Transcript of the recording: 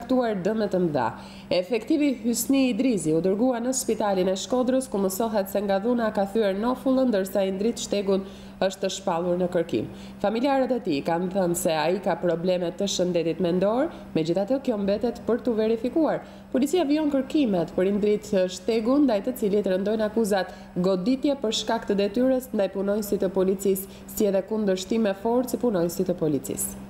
shkaktuar dëme të mëdha. Efektivi Hysni Idrizi u dërgua në spitalin e Shkodrës, ku mësohet se nga dhuna ka thyer nofullën, ndërsa Indrit Shtegun është shpallur në kërkim. Familjarët e tij kanë thënë se ai ka probleme të shëndetit mendor, megjithatë kjo mbetet për tu verifikuar. Policia vijon kërkimet për Indrit Shtegun, ndaj të cilit rëndojnë akuzat goditje për shkak të detyrës ndaj punonjësit të policisë, si edhe kundërshtim me forcë punonjësit të policisë.